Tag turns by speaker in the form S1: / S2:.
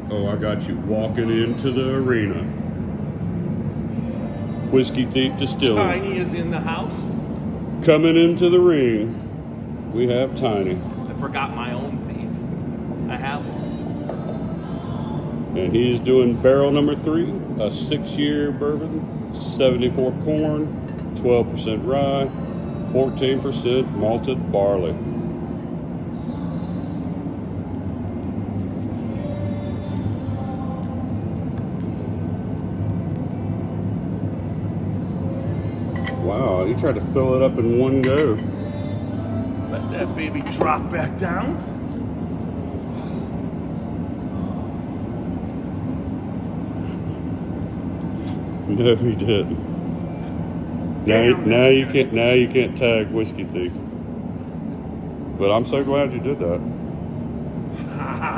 S1: Oh, I got you. Walking into the arena. Whiskey Thief Distilling.
S2: Tiny is in the house.
S1: Coming into the ring, we have Tiny.
S2: I forgot my own thief. I have one.
S1: And he's doing barrel number 3, a 6-year bourbon, 74 corn, 12% rye, 14% malted barley. Wow, he tried to fill it up in one go.
S2: Let that baby drop back down.
S1: No, he didn't. Now you can't tag Whiskey Thief. But I'm so glad you did that.